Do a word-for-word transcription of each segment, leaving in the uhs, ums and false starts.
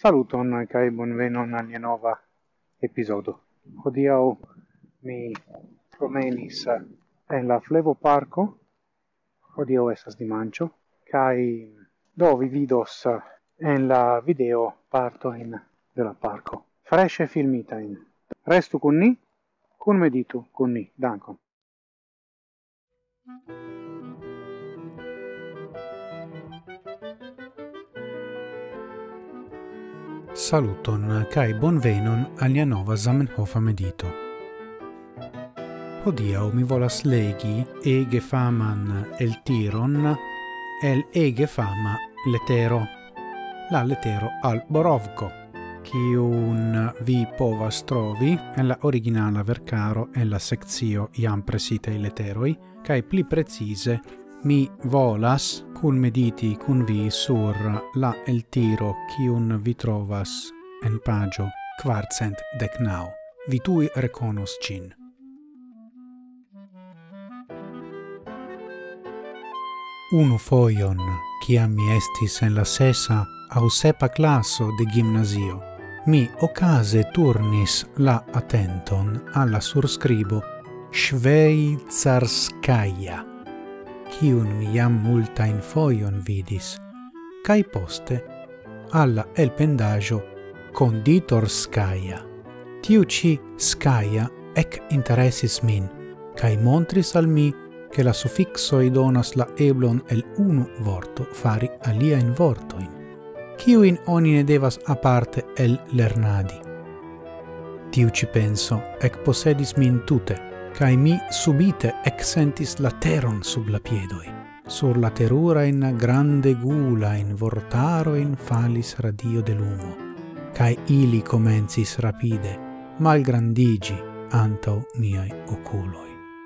Saluton kaj bonvenon al nia nova epizodo. Hodiaŭ mi promenis en la Flevo Parco. Hodiaŭ estas dimanĉo kaj do vi vidos en la video partojn de la parco. Freŝe filmitajn. Restu kun ni, kunmeditu kun ni. Dankon. Saluton kai bonvenon al nia nova Zamenhofa medito. Hodiaŭ mi volas legi ege faman el tiron el ege fama letero, la letero al Borovko, kiun vi povas trovi en la originala verkaro en la sekcio jam presitaj leteroj, kaj pli precize mi volas kun mediti kun vi sur la el tiro kiun vi trovas en pagio kvarcent dek naŭ. Vi tuj rekonos ĝin. Unu fojon, kiam mi estis en la sesa aŭ sepa klaso de gimnazio, mi okaze turnis la atenton alla surskribo Švejcarskaja, kiun mi jam multajn fojon vidis, kaj poste alla elpendaĵo Konditorskaja. Tiu ĉi skaja ek interesis min, kaj montris al mi, che la suffixoi donas la eblon el unu vorto fari aliajn vortojn, kiujn oni ne devas aparte el lernadi. Tiu ĉi penso ekposedis min tute, kaj mi subite eksentis la teron sub la piedoj. Sur la terurajn grandegulajn vortarojn falis radio de lumo, kaj ili komencis rapide malgrandiĝi antaŭ miaj okuloj.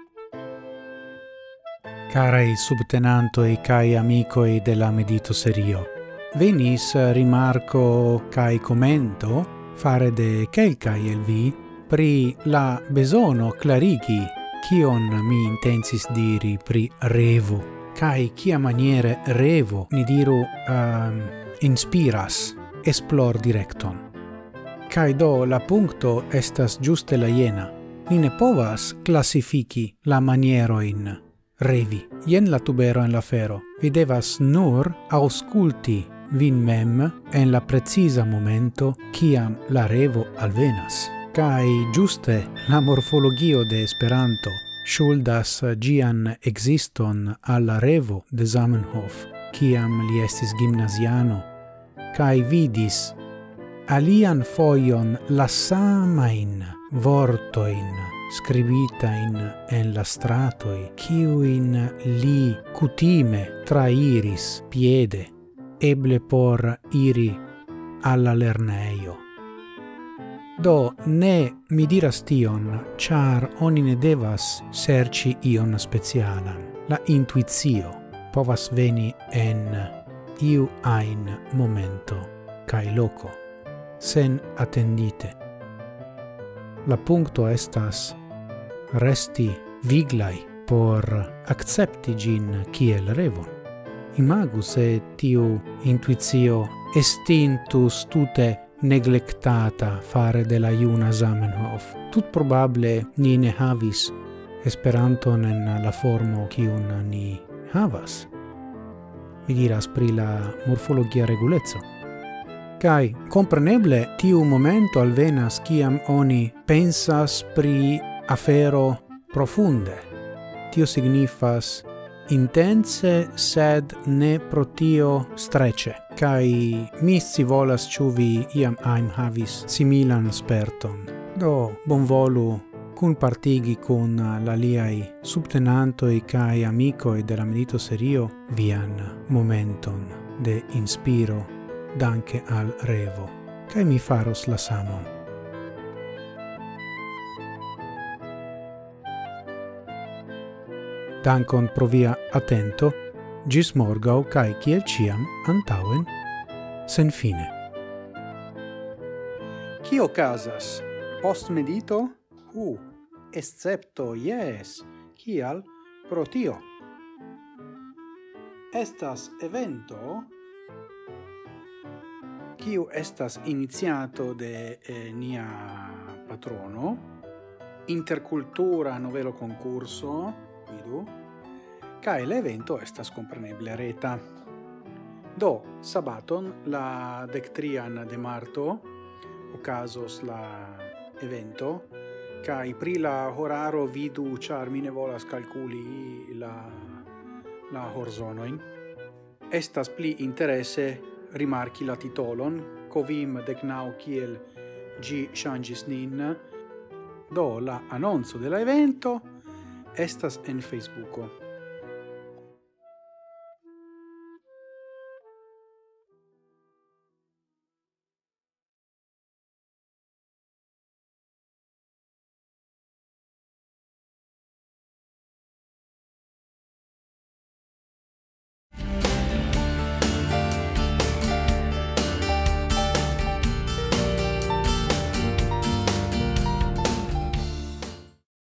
Carai subtenantoi cae amicoi de la medito serio, venis rimarco cae commento fare de quelcae el vi pri la besono clarigi cion mi intensis diri pri revo, cae cia maniere revo, ni diru, uh, inspiras, esplor directon. Cae do la puncto estas giuste la jena, ni ne povas classifici la manieroin revi. Jen la tubero en la fero. Vi devas nur ausculti vin mem en la precisa momento kiam la revo alvenas. Kai giuste la morfologio de Esperanto ŝuldas ĝian ekziston al la revo de Zamenhof, kiam li estis gimnaziano, kai vidis alian fojon la samajn vortojn scribitain en la stratoi, kiuin li kutime trairis piede, eble por iri alla lerneio. Do ne mi diras tion, char oni ne devas serci ion specialan. La intuizio povas veni en iu ain momento kai loco, sen attendite. La puncto estas resti viglai por accepti gin kiel revon. Imagu se tiu intuizio estintus tute neglectata fare de la juna Zamenhof. Tut probable ni ne havis Esperanton en la formo kiun ni havas. Mi diras pri la morfologia regulezzo. Kai compreneble tiu momento alvenas kiam oni pensas pri afero profunde. Tio signifas intense sed ne pro tio strece. Kai mi scivolas ĉu vi iam ajn havis similan sperton. Do bonvolu kunpartigi kun la liaj subtenantoj kaj amikoj de la medito serio vian momenton de inspiro danke al revo, kaj mi faros la samon. Dankon pro via attento, gis morgau kai kiel ciam antauen, sen fine. Kio casas? Post medito? Hu, escepto, yes, kial pro tio. Estas evento kiu estas iniziato de eh, nia patrono, intercultura novelo concurso, vidu, kai l'evento estas compreneble reta. Do, sabaton, la dectrian de marto, ocasos la evento, kai pri la horaro vidu, char mi ne volas calculi la, la horzonoin. Estas pli interesse rimarki la titolon, covim decnau kiel gi changis nin. Do, la annonzo de la evento estas en Facebooko.